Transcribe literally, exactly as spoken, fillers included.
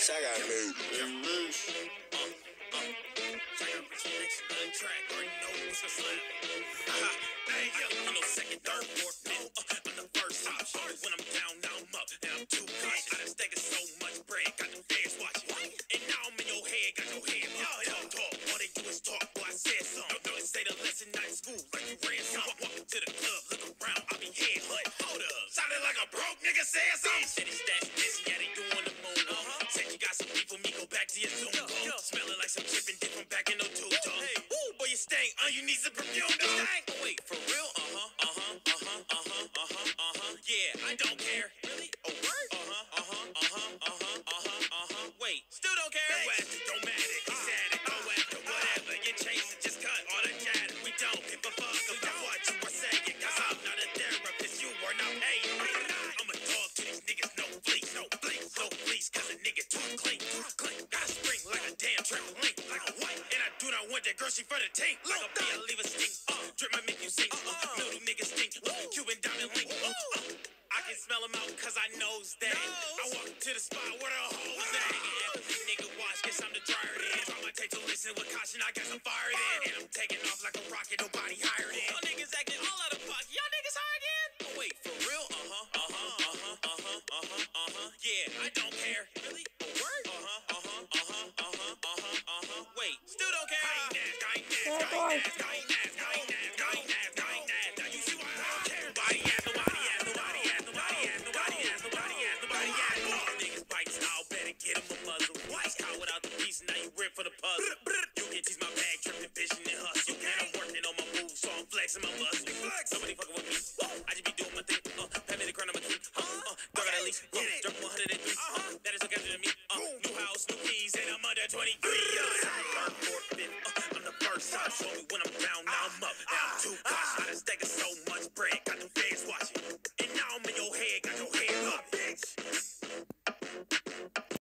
I got made. Hey, yo, you know, second, third, fourth, fifth. Uh, I'm the first top shorty. When I'm down, now I'm up. And I'm too cautious. I done stacked so much bread, got the fans watching. And now I'm in your head, got your head up. Talk, talk, all they do is talk, boy, I said something. No, no, say the lesson, not in school, like you ran some. Walk, walk into the club, look around, I be head hut. Hold up, sounded like a broke nigga saying something. City stash busy, yeah, they doing the moon. Uh-huh. Said you got some beef with me, go back to your Zoom call. Yeah, yeah. Smelling like some chipping dip from back in oh two, dog. Hey, ooh, boy, you stink, uh, you need some perfume, dog. Oh, wait, for real? Uh-huh, uh-huh, uh-huh, uh-huh, uh-huh, uh-huh. Yeah, I don't care. Really? A word? Uh-huh, uh-huh, uh-huh, uh-huh, uh-huh, uh-huh. Wait, still don't care? No ass, don't matter, he's at it, go after whatever. You chase it, just cut all the chatter. We don't give a fuck about what you are saying, cause I'm not a therapist, you are not paid. I'm a dog to these niggas, no fleece, no fleece, no fleece, cause a nigga too clean, too clean. Gotta spring like a damn trampoline, like a what? And I do not want that girl, she for the team. Like a beer, leave a stink, uh, drip might make you sing, uh, little niggas stink, uh, Cuban diamond link, uh, uh. I can smell them out cause I knows that. I walk to the spot where the hoes at. Yeah, nigga watch, guess I'm the dryer then. Try my tape to listen with caution, I guess I'm fired in. And I'm taking off like a rocket, nobody hired in. Y'all niggas acting all out of pocket, y'all niggas hired in? Oh wait, for real? Uh-huh, uh-huh, uh-huh, uh-huh, uh-huh, uh-huh. Yeah, I don't care. Really? A word? Uh-huh, uh-huh, uh-huh, uh-huh, uh-huh, uh-huh. Wait, still don't care? I ain't nasty, I ain't nasty, I ain't nasty, I ain't nasty, I ain't nasty, I ain't nasty, I ain't nasty, I ain't nasty. Now you see why I don't care? Nobody ass, nobody ass, nobody ass, nobody ass, nobody ass, nobody ass, nobody ass. All niggas bite style, better get him a muzzle. White cow without the piece, now you rip for the puzzle. You can tease my bag, tripping, vision, and hustle. And I'm working on my moves, so I'm flexing my muscle. Somebody fucking with me, I just be doing my thing. Uh, pat me the crown, I'ma keep. Uh, uh, dog got at least, uh, drop one hundred three. Uh, that is okay to me. Uh, new house, new keys, and I'm under twenty-three. Uh, third, fourth, fifth. Uh, I'm the first time, show me when I'm down, now I'm up. Now I'm too cautious, I done stacked so much bread.